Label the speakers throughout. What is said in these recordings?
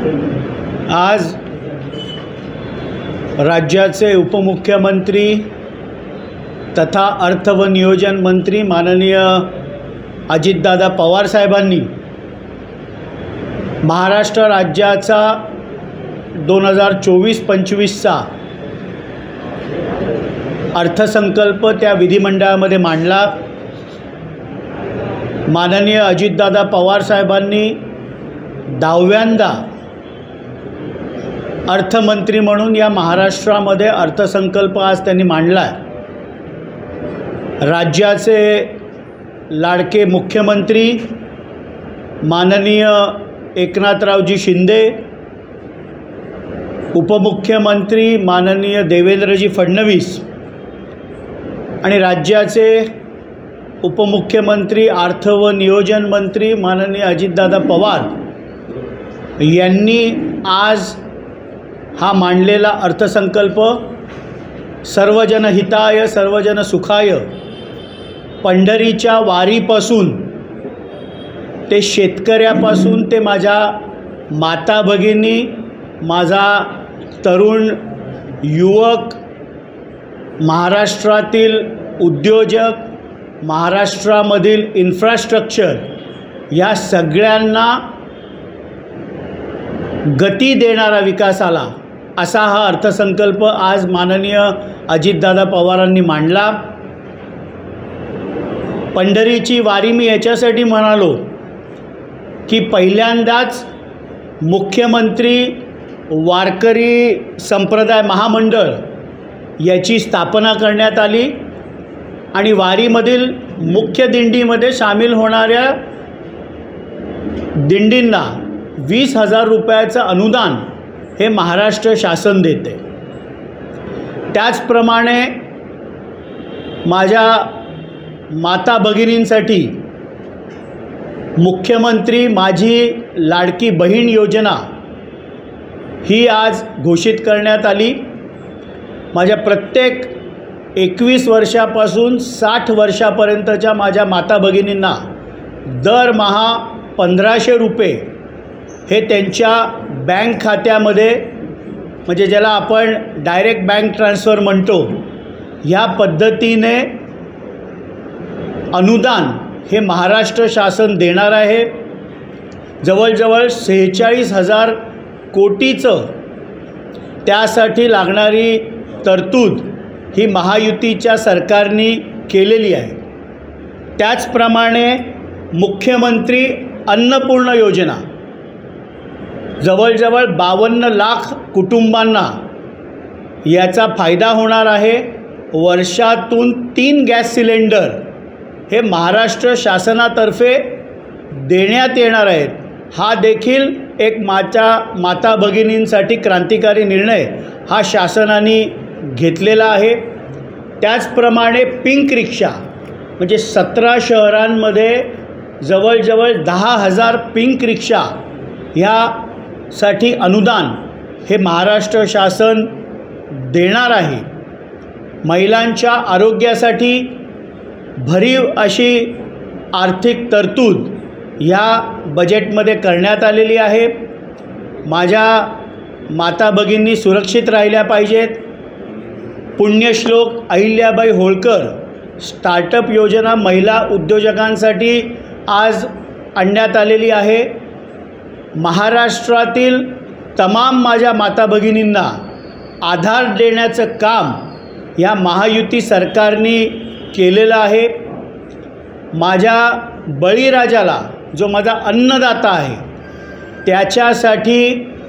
Speaker 1: आज राज्याचे उपमुख्यमंत्री तथा अर्थ व नियोजन मंत्री माननीय अजितदादा पवार साहेबांनी महाराष्ट्र राज्याचा 2024-25चा अर्थसंकल्प त्या विधिमंडळामध्ये मांडला। माननीय अजितदादा पवार साहेबांनी 10व्यांदा अर्थमंत्री म्हणून या महाराष्ट्रामध्ये अर्थसंकल्प आज त्यांनी मांडला आहे। राज्याचे लाडके मुख्यमंत्री माननीय एकनाथरावजी शिंदे, उपमुख्यमंत्री माननीय देवेंद्रजी फडणवीस आणि राज्याचे उपमुख्यमंत्री अर्थ व नियोजन मंत्री माननीय अजितदादा पवार यांनी आज हा मांडलेला अर्थसंकल्प सर्वजन हिताय सर्वजन सुखाय, पंढरीच्या वारीपासून ते शेतकऱ्यापासून ते माझ्या माता भगिनी, माझा तरुण युवक, महाराष्ट्रातील उद्योजक, महाराष्ट्रामधील इन्फ्रास्ट्रक्चर या सगळ्यांना गती देणारा विकासाला असा हा अर्थसंकल्प आज माननीय अजितदादा पवारांनी मांडला। पंढरीची वारी मी याच्यासाठी म्हणालो की पहिल्यांदाच मुख्यमंत्री वारकरी संप्रदाय महामंडळ याची स्थापना करण्यात आली आणि वारीमधील मुख्य दिंडीमध्ये सामील होणाऱ्या दिंडींना 20,000 रुपयाचं अनुदान हे महाराष्ट्र शासन देते। त्याचप्रमाणे माझ्या माता भगिनींसाठी मुख्यमंत्री माझी लाडकी बहीण योजना ही आज घोषित करण्यात आली। माझ्या प्रत्येक 21 वर्षापासून 60 वर्षापर्यंतच्या माझ्या माता भगिनींना दरमहा 1500 रुपये हे त्यांच्या बँक खात्यामध्ये, म्हणजे ज्याला आपण डायरेक्ट बँक ट्रान्सफर म्हणतो, ह्या पद्धतीने अनुदान हे महाराष्ट्र शासन देणार आहे। जवळजवळ 46,000 कोटीचं त्यासाठी लागणारी तरतूद ही महायुतीच्या सरकारने केलेली आहे। त्याचप्रमाणे मुख्यमंत्री अन्नपूर्ण योजना जवळजवळ 52 लाख कुटुंबांना याचा फायदा होणार आहे। वर्षातून 3 गॅस सिलेंडर हे महाराष्ट्र शासनातर्फे देण्यात येणार आहेत। हा देखील एक माता भगिनींसाठी क्रांतिकारी निर्णय हा शासनाने घेतलेला आहे। त्याचप्रमाणे पिंक रिक्षा म्हणजे 17 शहरांमध्ये जवळजवळ 10,000 पिंक रिक्षा ह्यासाठी अनुदान हे महाराष्ट्र शासन देणार आहे। महिलांच्या आरोग्यासाठी भरीव अशी आर्थिक तरतूद ह्या बजेटमध्ये करण्यात आलेली आहे। माझ्या माता भगिनी सुरक्षित राहिल्या पाहिजेत। पुण्यश्लोक अहिल्याबाई होळकर स्टार्टअप योजना महिला उद्योजकांसाठी आज आणण्यात आलेली आहे। महाराष्ट्रातील तमाम माझ्या माता भगिनींना आधार देण्याचं काम या महायुती सरकारने केलेलं आहे। माझ्या बळीराजाला जो माझा अन्नदाता आहे त्याच्यासाठी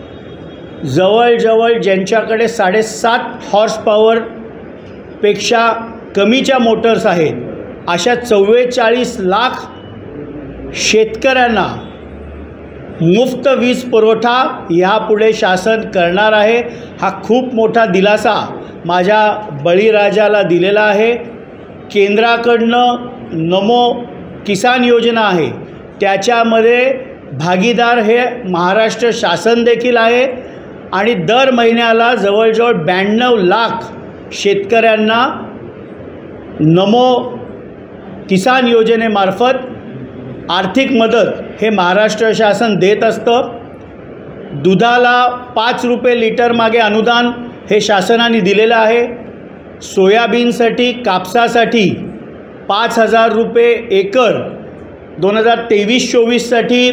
Speaker 1: जवळजवळ ज्यांच्याकडे 7.5 हॉर्स पॉवरपेक्षा कमीच्या मोटर्स आहेत अशा 44 लाख शेतकऱ्यांना मुफ्त वीज पुरवठा यापुढे शासन करणार आहे। हा खूप मोठा दिलासा माझ्या बळीराजाला दिलेला आहे। केंद्राकडनं नमो किसान योजना आहे त्याच्यामध्ये भागीदार हे महाराष्ट्र शासन देखील आहे आणि दर महिन्याला जवळजवळ 92 लाख शेतकऱ्यांना नमो किसान योजनेमार्फत आर्थिक मदत हे महाराष्ट्र शासन देत असतं। दुधाला 5 रुपये लिटर मागे अनुदान हे शासनाने दिलेलं आहे। सोयाबीनसाठी कापसासाठी 5,000 रुपये एकर 2023-24साठी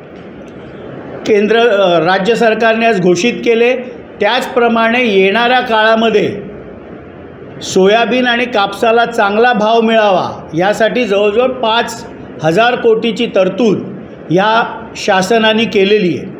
Speaker 1: राज्य सरकारने आज घोषित केले। त्याचप्रमाणे येणाऱ्या काळामध्ये सोयाबीन आणि कापसाला चांगला भाव मिळावा यासाठी जवळजवळ 5,000 कोटीची तरतूद ह्या शासनाने केलेली आहे।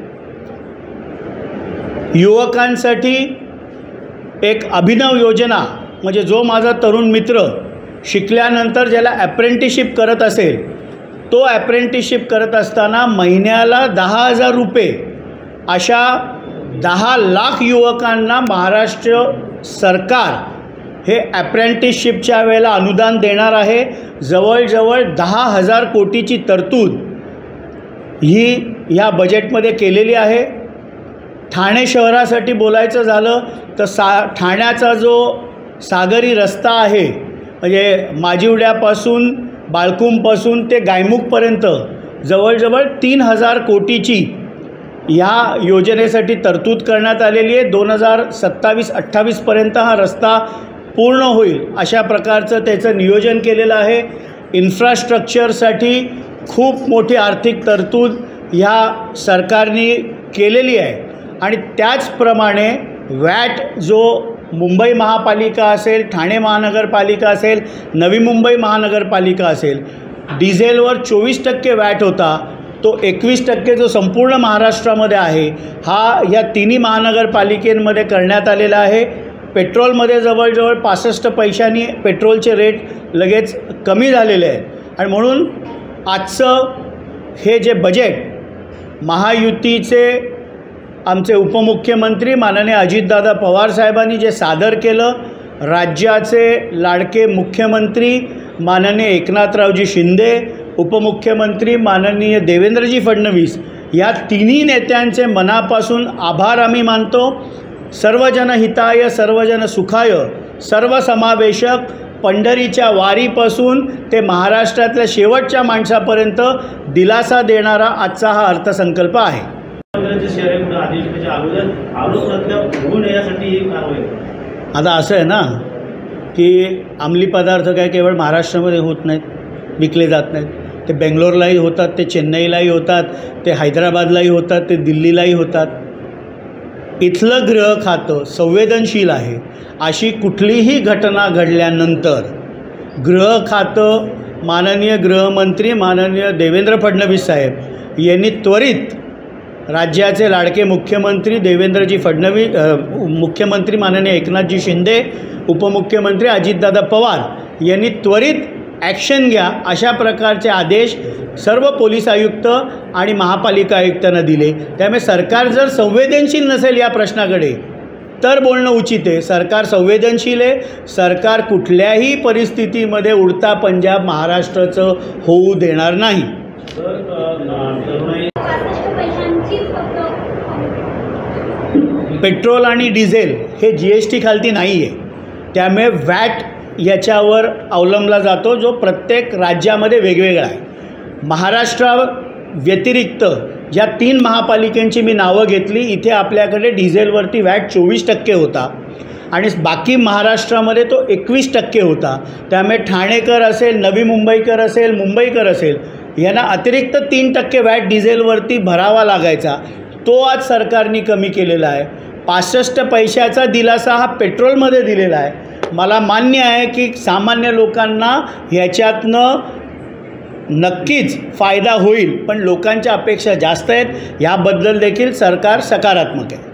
Speaker 1: युवकांसाठी एक अभिनव योजना म्हणजे जो माझा तरुण मित्र शिकल्यानंतर ज्याला अप्रेंटिसशिप करत असेल तो अप्रेंटिसशिप करत असताना महिन्याला 10,000 रुपये अशा 10 लाख युवकांना महाराष्ट्र सरकार हे अप्रेंटिसशिपच्या वेळेला अनुदान देणार आहे। जवळजवळ 10,000 कोटीची तरतूद ही ह्या बजेटमध्ये केलेली आहे। ठाणे शहरासाठी बोलायचं झालं तर ठाण्याचा जो सागरी रस्ता आहे म्हणजे माजिवड्यापासून बाळकुंपासून ते गायमुखपर्यंत जवळजवळ 3,000 कोटीची ह्या योजनेसाठी तरतूद करण्यात आलेली आहे। 2027-28पर्यंत हा रस्ता पूर्ण होईल अशा प्रकारचं त्याचं नियोजन केलेलं आहे। इन्फ्रास्ट्रक्चरसाठी खूप मोठी आर्थिक तरतूद ह्या सरकारने केलेली आहे। आणि त्याचप्रमाणे वॅट जो मुंबई महापालिका असेल, ठाणे महानगरपालिका असेल, नवी मुंबई महानगरपालिका असेल, डिझेलवर 24% वॅट होता तो 21% जो संपूर्ण महाराष्ट्रामध्ये आहे हा या तिन्ही महानगरपालिकेमध्ये करण्यात आलेला आहे। पेट्रोलमध्ये जवळजवळ 65 पैशांनी पेट्रोलचे रेट लगेच कमी झालेले आहेत। आणि म्हणून आजचं हे जे बजेट महायुतीचे आमचे उपमुख्यमंत्री माननीय अजितदादा पवार साहेबांनी जे सादर केलं, राज्याचे लाडके मुख्यमंत्री माननीय एकनाथरावजी शिंदे, उपमुख्यमंत्री माननीय देवेंद्रजी फडणवीस या तिन्ही नेत्यांचे मनापासून आभार आम्ही मानतो। सर्वजन हिताय सर्वजन सुखाय सर्वसमावेशक पंढरीच्या वारीपासून ते महाराष्ट्रातल्या शेवटच्या माणसापर्यंत दिलासा देणारा आजचा हा अर्थसंकल्प आहे। आता असं आहे ना की अंमली पदार्थ काय केवळ महाराष्ट्रामध्ये होत नाहीत, विकले जात नाहीत, ते बेंगलोरलाही होतात, ते चेन्नईलाही होतात, ते हैदराबादलाही होतात, ते दिल्लीलाही होतात। इथलं गृह खातं संवेदनशील आहे। अशी कुठलीही घटना घडल्यानंतर गृह खातं माननीय गृहमंत्री माननीय देवेंद्र फडणवीस साहेब यांनी त्वरित राज्याचे लाडके मुख्यमंत्री देवेंद्रजी फडणवीस, मुख्यमंत्री माननीय एकनाथजी शिंदे, उपमुख्यमंत्री अजितदादा पवार यांनी त्वरित ॲक्शन घ्या अशा प्रकारचे आदेश सर्व पोलीस आयुक्त आणि महापालिका आयुक्तांना दिले। त्यामुळे सरकार जर संवेदनशील नसेल या प्रश्नाकडे तर बोलणं उचित आहे। सरकार संवेदनशील आहे। सरकार कुठल्याही परिस्थितीमध्ये उडता पंजाब महाराष्ट्राचं होऊ देणार नाही। पेट्रोल आणि डिझेल हे GST खालती नाही आहे, त्यामुळे वॅट याच्यावर अवलंबला जातो जो प्रत्येक राज्यामध्ये वेगवेगळा आहे। महाराष्ट्रा व्यतिरिक्त ज्या 3 महापालिकांची मी नावं घेतली इथे आपल्याकडे डिझेलवरती वॅट 24% होता आणि बाकी महाराष्ट्रामध्ये तो 21% होता। त्यामुळे ठाणेकर असेल, नवी मुंबईकर असेल, मुंबईकर असेल यांना अतिरिक्त 3% वॅट डिझेलवरती भरावा लागायचा, तो आज सरकारने कमी केलेला आहे। 65 पैशाचा दिलासा हा पेट्रोलमध्ये दिलेला आहे। मला मान्य आहे की सामान्य लोकांना ह्याच्यातनं नक्कीच फायदा होईल, पण लोकांच्या अपेक्षा जास्त आहेत। याबद्दल देखील सरकार सकारात्मक आहे।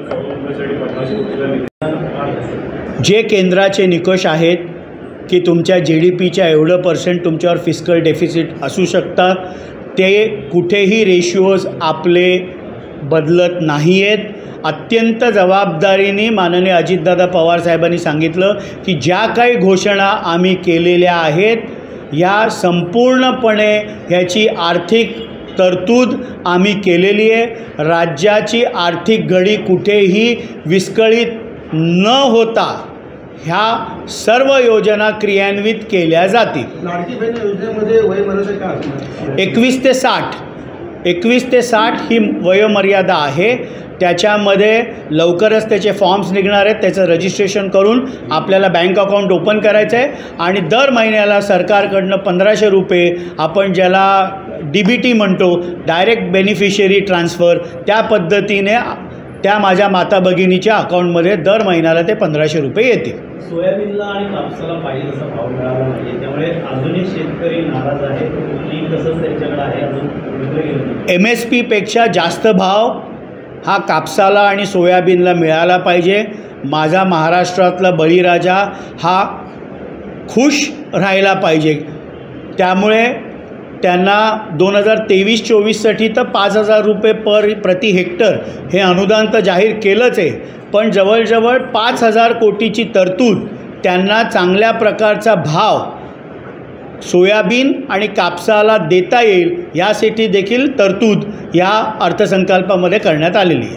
Speaker 1: जे केंद्राचे निकष आहेत की तुमच्या GDPच्या एवढं % तुमच्यावर फिस्कल डेफिसिट असू शकतात, ते कुठेही रेशिओज आपले बदलत नाही आहेत। अत्यंत जबाबदारीने माननीय अजितदादा पवार साहेबांनी सांगितलं की ज्या काही घोषणा आम्ही केलेल्या आहेत या संपूर्णपणे ह्याची आर्थिक तरतूद आम्ही केलेली आहे। राज्याची आर्थिक घडी कुठेही विस्कळीत न होता ह्या सर्व योजना क्रियान्वित केल्या जातील।
Speaker 2: लाडकी बहीण योजनेमध्ये वय मर्यादा काय असणार?
Speaker 1: 21 ते 60 21 ते 60 ही वयोमर्यादा आहे. त्याच्यामध्ये लवकरच त्याचे फॉर्म्स निघणार आहेत. त्याचं रजिस्ट्रेशन करून आपल्याला बँक अकाउंट ओपन करायचं आहे आणि दर महिन्याला सरकारकडनं 1500 रुपये आपण ज्याला DBT म्हणतो, डायरेक्ट बेनिफिशियरी ट्रान्सफर, त्या पद्धतीने त्या माझ्या माता भगिनीच्या अकाउंटमध्ये दर महिन्याला ते 1500 रुपये येतील.
Speaker 2: सोयाबीनला आणि कापसाला पाहिजे तसा भाव मिळाला नाही, त्यामुळे अजूनही शेतकरी नाराज आहे. तसंच त्यांच्याकडे आहे, अजून
Speaker 1: MSP पेक्षा जास्त भाव हा कापसाला आणि सोयाबीनला मिळाला पाहिजे. माझा महाराष्ट्रातला बळीराजा हा खुश राहिला पाहिजे. त्यामुळे त्यांना 2023-24साठी तर 5000 रुपये प्रति हेक्टर हे अनुदान तर जाहीर केलंच आहे, पण जवळजवळ 5000 कोटीची तरतूद त्यांना चांगल्या प्रकारचा भाव सोयाबीन आणि कापसाला देता येईल यासाठी देखील तरतूद या अर्थसंकल्पामध्ये करण्यात आलेली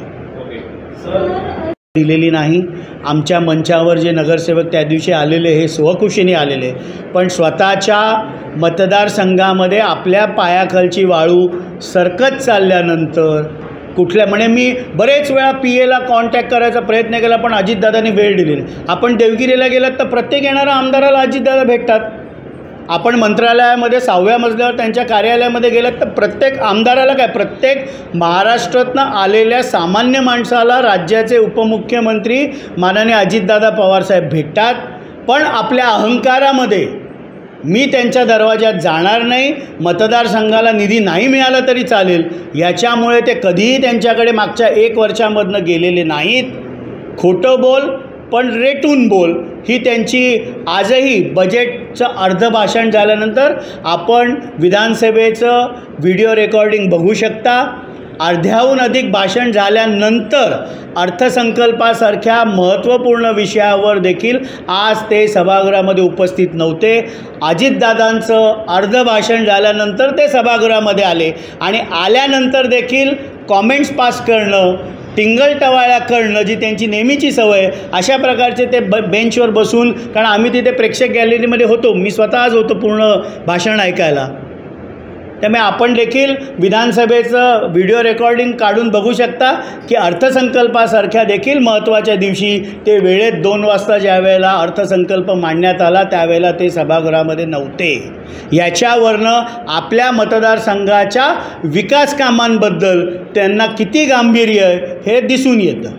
Speaker 1: आहे. दिलेली नाही. आमच्या मंचावर जे नगरसेवक त्या दिवशी आलेले हे स्वखुशीने आलेले, पण स्वतःच्या मतदारसंघामध्ये आपल्या पायाखालची वाळू सरकत चालल्यानंतर कुठल्या मी बरेच वेळा PAला कॉन्टॅक्ट करायचा प्रयत्न केला, पण अजितदादांनी वेळ दिली नाही. आपण देवगिरीला गेलात तर प्रत्येक येणाऱ्या आमदाराला अजितदादा भेटतात. आपण मंत्रालयामध्ये 6व्या मजल्यावर त्यांच्या कार्यालयामध्ये गेलात तर प्रत्येक आमदाराला प्रत्येक महाराष्ट्रातनं आलेल्या सामान्य माणसाला राज्याचे उपमुख्यमंत्री माननीय अजितदादा पवारसाहेब भेटतात. पण आपल्या अहंकारामध्ये मी त्यांच्या दरवाज्यात जाणार नाही, मतदारसंघाला निधी नाही मिळाला तरी चालेल, याच्यामुळे ते कधीही त्यांच्याकडे मागच्या 1 वर्षामधनं गेलेले नाहीत. खोटं बोल पण रेटून बोल ही त्यांची आजही बजेटचं अर्ध भाषण झाल्यानंतर आपण विधानसभेचं व्हिडिओ रेकॉर्डिंग बघू शकता. अर्ध्याहून अधिक भाषण झाल्यानंतर अर्थसंकल्पासारख्या महत्त्वपूर्ण विषयावर देखील आज ते सभागृहामध्ये उपस्थित नव्हते. अजितदादांचं अर्ध भाषण झाल्यानंतर ते सभागृहामध्ये आले आणि आल्यानंतर देखील कॉमेंट्स पास करणं, टिंगलटवाळ्या करणं जी त्यांची नेहमीची सवय, अशा प्रकारचे ते बेंचवर बसून, कारण आम्ही तिथे प्रेक्षक गॅलरीमध्ये होतो, मी स्वतःच होतो पूर्ण भाषण ऐकायला. त्यामुळे आपण देखील विधानसभेचं व्हिडिओ रेकॉर्डिंग काढून बघू शकता की अर्थसंकल्पासारख्या देखील महत्त्वाच्या दिवशी ते वेळेत 2 वाजता ज्या वेळेला अर्थसंकल्प मांडण्यात आला त्यावेळेला ते सभागृहामध्ये नव्हते. याच्यावरनं आपल्या मतदारसंघाच्या विकास कामांबद्दल त्यांना किती गांभीर्य आहे हे दिसून येतं.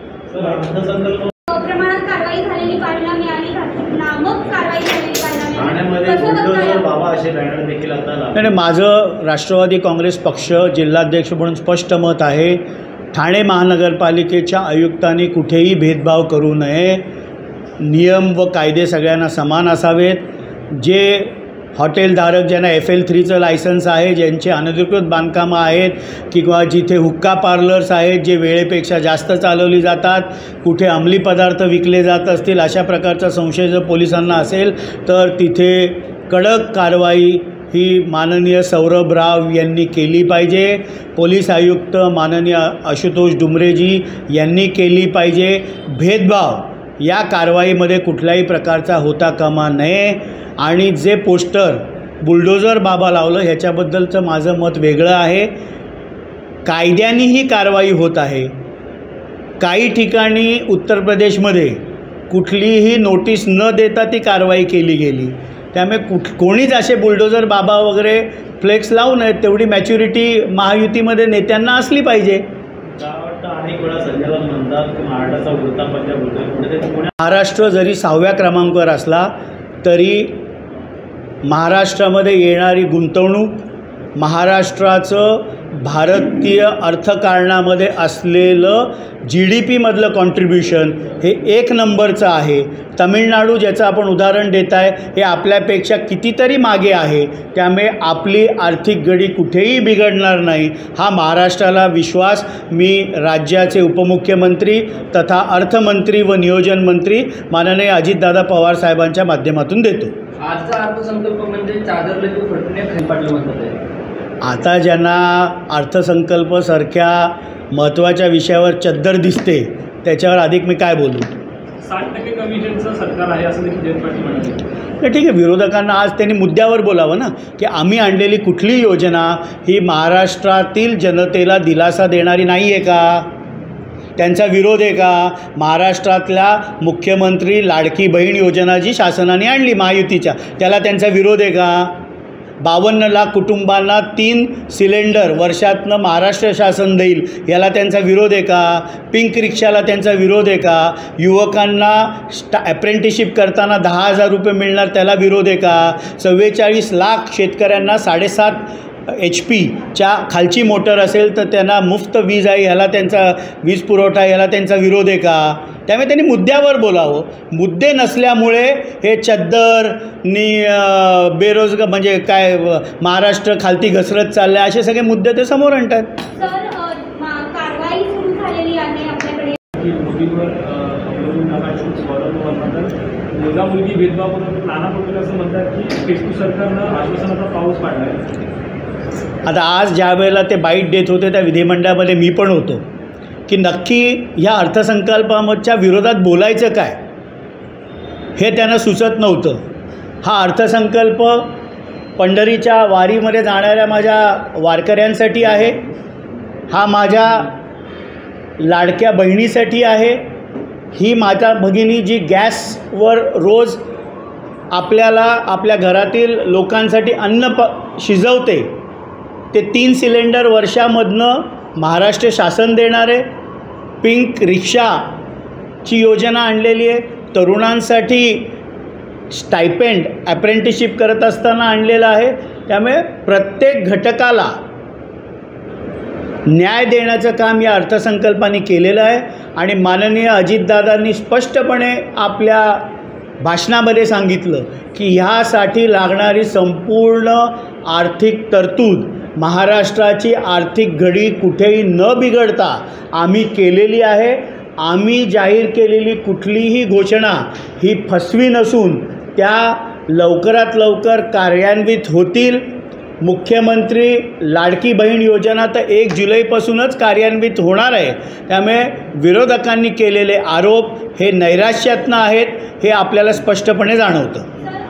Speaker 1: नाही, माझं राष्ट्रवादी काँग्रेस पक्ष जिल्हाध्यक्ष म्हणून स्पष्ट मत आहे, ठाणे महानगरपालिकेच्या आयुक्तांनी कुठेही भेदभाव करू नये. नियम व कायदे सगळ्यांना समान असावेत. जे हॉटेलधारक ज्यांना FL3चं लायसन्स आहे, ज्यांचे अनधिकृत बांधकामं आहेत किंवा जिथे हुक्का पार्लर्स आहेत जे वेळेपेक्षा जास्त चालवली जातात, कुठे अंमली पदार्थ विकले जात असतील, अशा प्रकारचा संशय जर पोलिसांना असेल तर तिथे कडक कारवाई ही माननीय सौरभ राव यांनी केली पाहिजे. पोलीस आयुक्त माननीय आशुतोष डुमरेजी यांनी केली पाहिजे. भेदभाव या कारवाईमध्ये कुठल्याही प्रकारचा होता कामा नये. आणि जे पोस्टर बुलडोजर बाबा लावलं ह्याच्याबद्दलचं माझं मत वेगळं आहे. कायद्याने ही कारवाई होत आहे. काही ठिकाणी उत्तर प्रदेशमध्ये कुठलीही नोटीस न देता ती कारवाई केली गेली. त्यामुळे कोणीच असे बुलडोजर बाबा वगैरे फ्लेक्स लावू नयेत. तेवढी मॅच्युरिटी महायुतीमध्ये नेत्यांना असली पाहिजे. महाराष्ट्र जरी 6व्या क्रमांकावर असला तरी महाराष्ट्रामध्ये येणारी गुंतवणूक, महाराष्ट्राचं भारतीय अर्थकारणामध्ये असलेलं GDPमधलं कॉन्ट्रीब्युशन हे 1 नंबरचं आहे. तमिळनाडू ज्याचं आपण उदाहरण देत आहे हे आपल्यापेक्षा कितीतरी मागे आहे. त्यामुळे आपली आर्थिक गडी कुठेही बिघडणार नाही हा महाराष्ट्राला विश्वास मी राज्याचे उपमुख्यमंत्री तथा अर्थमंत्री व नियोजन मंत्री माननीय अजितदादा पवार साहेबांच्या माध्यमातून देतो.
Speaker 2: आजचा अर्थसंकल्प म्हणजे चादरले तू फटणे खंपाटले म्हणतात.
Speaker 1: आता ज्यांना अर्थसंकल्पसारख्या महत्त्वाच्या विषयावर चद्दर दिसते त्याच्यावर अधिक मी काय बोलू.
Speaker 2: 60% कमिशनचं सरकार आहे असं देखील जयंत पाटील म्हणाले.
Speaker 1: तर ठीक आहे, विरोधकांना आज त्यांनी मुद्द्यावर बोलावं ना, की आम्ही आणलेली कुठली योजना ही महाराष्ट्रातील जनतेला दिलासा देणारी नाही आहे का, त्यांचा विरोध आहे का? महाराष्ट्रातल्या मुख्यमंत्री लाडकी बहीण योजना जी शासनाने आणली महायुतीच्या, त्याला त्यांचा विरोध आहे का? 52 लाख कुटुंबांना 3 सिलेंडर वर्षातनं महाराष्ट्र शासन देईल, याला त्यांचा विरोध आहे का? पिंक रिक्षाला त्यांचा विरोध आहे का? युवकांना ॲप्रेंटिसशिप करताना 10,000 रुपये मिळणार, त्याला विरोध आहे का? 44 लाख शेतकऱ्यांना 7.5 HP खालची मोटर असेल तर त्यांना मुफ्त वीज आहे, ह्याला त्यांचा वीज पुरवठा, याला त्यांचा विरोध आहे का? त्यामुळे त्यांनी मुद्द्यावर बोलावं. मुद्दे नसल्यामुळे हे चद्दरनी बेरोजगार म्हणजे काय महाराष्ट्र खालती घसरत चाललं आहे असे सगळे मुद्दे ते समोर आणतात.
Speaker 3: कारवाई सुरू झालेली आहे आपल्याकडे
Speaker 2: मुलगा मुलगी भेदभाव करून नाना पटोले असं म्हणतात की पेशू सरकारनं आश्वासनाचा पाऊस पाडला आहे.
Speaker 1: आता आज ज्या वेळेला ते बाईट देत होते त्या विधिमंडळामध्ये मी पण होतो की नक्की ह्या अर्थसंकल्पाच्या विरोधात बोलायचं काय हे त्यांना सुचत नव्हतं. हा अर्थसंकल्प पंढरीच्या वारीमध्ये जाणाऱ्या माझ्या वारकऱ्यांसाठी आहे, हा माझ्या लाडक्या बहिणीसाठी आहे, ही माझ्या भगिनी जी गॅसवर रोज आपल्याला आपल्या घरातील लोकांसाठी अन्न शिजवते, ते 3 सिलेंडर वर्षामधनं महाराष्ट्र शासन देणार आहे. पिंक रिक्षाची योजना आणलेली आहे, तरुणांसाठी स्टायपेंड ॲप्रेंटिसशिप करत असताना आणलेलं आहे. त्यामुळे प्रत्येक घटकाला न्याय देण्याचं काम या अर्थसंकल्पाने केलेलं आहे. आणि माननीय अजितदादांनी स्पष्टपणे आपल्या भाषणामध्ये सांगितलं की ह्यासाठी लागणारी संपूर्ण आर्थिक तरतूद महाराष्ट्राची आर्थिक घडी कुठेही न बिघडता आम्ही केलेली आहे. आम्ही जाहीर केलेली कुठलीही घोषणा ही फसवी नसून त्या लवकरात लवकर कार्यान्वित होतील. मुख्यमंत्री लाडकी बहीण योजना तर 1 जुलैपासूनच कार्यान्वित होणार आहे. त्यामुळे विरोधकांनी केलेले आरोप हे नैराश्यातनं आहेत हे आपल्याला स्पष्टपणे जाणवतं.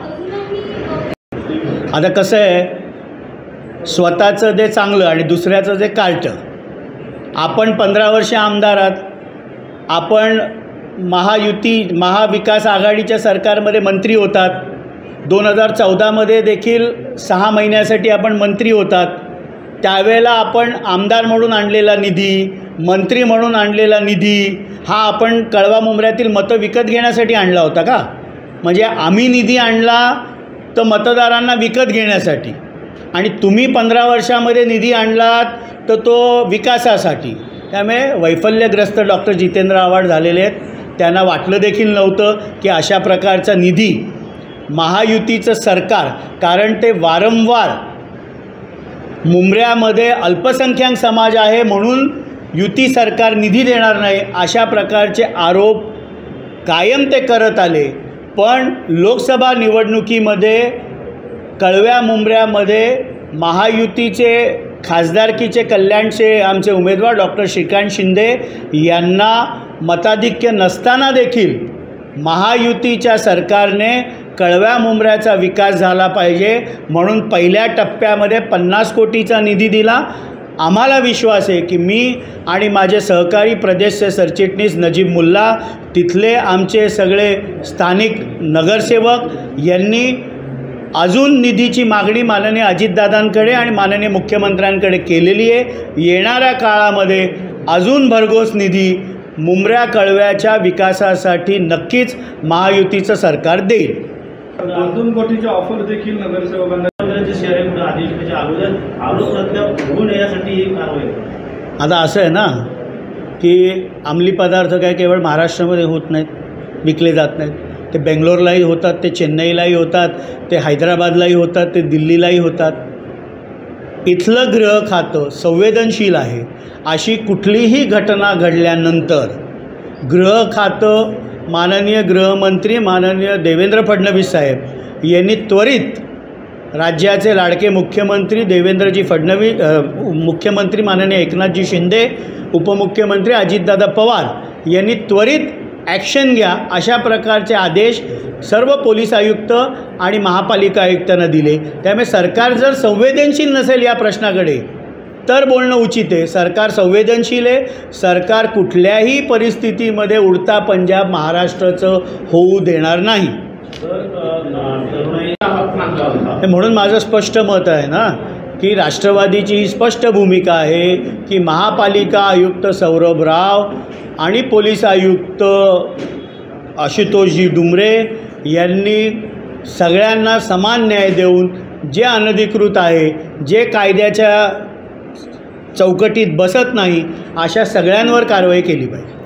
Speaker 1: आता कसं आहे, स्वतःचं जे चांगलं आणि दुसऱ्याचं जे कार्ट. आपण 15 वर्ष आमदार आहात, आपण महाविकास आघाडीच्या सरकारमध्ये मंत्री होतात, 2014मध्ये देखील 6 महिन्यासाठी आपण मंत्री होतात. त्यावेळेला आपण आमदार म्हणून आणलेला निधी, मंत्री म्हणून आणलेला निधी हा आपण कळवा मुंब्र्यातील मतं विकत घेण्यासाठी आणला होता का? म्हणजे आम्ही निधी आणला तर मतदारांना विकत घेण्यासाठी, आणि तुम्ही 15 वर्षामध्ये निधी आणलात तर तो विकासासाठी. त्यामुळे वैफल्यग्रस्त डॉक्टर जितेंद्र आव्हाड झालेले आहेत. त्यांना वाटलं देखील नव्हतं की अशा प्रकारचा निधी महायुतीचं सरकार, कारण ते वारंवार मुंब्र्यामध्ये अल्पसंख्याक समाज आहे म्हणून युती सरकार निधी देणार नाही अशा प्रकारचे आरोप कायम ते करत आले. पण लोकसभा निवडणुकीमध्ये कळव्या मुंब्र्यामध्ये महायुतीचे खासदारकीचे कल्याणचे आमचे उमेदवार डॉक्टर श्रीकांत शिंदे यांना मताधिक्य नसताना देखील महायुतीच्या सरकारने कळव्या मुंब्र्याचा विकास झाला पाहिजे म्हणून पहिल्या टप्प्यामध्ये 50 कोटीचा निधी दिला. आम्हाला विश्वास आहे की मी आणि माझे सहकारी प्रदेशचे सरचिटणीस नजीब मुल्ला, तिथले आमचे सगळे स्थानिक नगरसेवक यांनी अजून निधीची मागणी माननीय अजितदादांकडे आणि माननीय मुख्यमंत्र्यांकडे केलेली आहे. येणाऱ्या काळामध्ये अजून भरघोस निधी मुंब्र्या कळव्याच्या विकासासाठी नक्कीच महायुतीचं सरकार देईल.
Speaker 2: 2 कोटीच्या ऑफर देखील नगरसेवकांना आरोप होऊ नये यासाठी ही कारवाई.
Speaker 1: आता असं आहे ना की अंमली पदार्थ काय केवळ महाराष्ट्रामध्ये होत नाहीत, विकले जात नाहीत. ते बेंगलोरलाही होतात, ते चेन्नईलाही होतात, ते हैदराबादलाही होतात, ते दिल्लीलाही होतात. इथलं गृह खातं संवेदनशील आहे. अशी कुठलीही घटना घडल्यानंतर गृह खातं माननीय गृहमंत्री माननीय देवेंद्र फडणवीस साहेब यांनी त्वरित राज्याचे लाडके मुख्यमंत्री देवेंद्रजी फडणवीस, मुख्यमंत्री माननीय एकनाथजी शिंदे, उपमुख्यमंत्री अजितदादा पवार यांनी त्वरित ॲक्शन घ्या अशा प्रकारचे आदेश सर्व पोलीस आयुक्त आणि महापालिका आयुक्तांना दिले। त्यामुळे सरकार जर संवेदनशील नसेल या प्रश्नाकडे तर बोलणं उचित आहे। सरकार संवेदनशील आहे। सरकार कुठल्याही परिस्थितीमध्ये उडता पंजाब महाराष्ट्राचं होऊ देणार नाही। म्हणून माझं स्पष्ट मत आहे ना की राष्ट्रवादीची ही स्पष्ट भूमिका आहे की महापालिका आयुक्त सौरभ राव आणि पोलीस आयुक्त आशुतोषजी डुमरे यांनी सगळ्यांना समान न्याय देऊन जे अनधिकृत आहे, जे कायद्याच्या चौकटीत बसत नाही, अशा सगळ्यांवर कारवाई केली पाहिजे।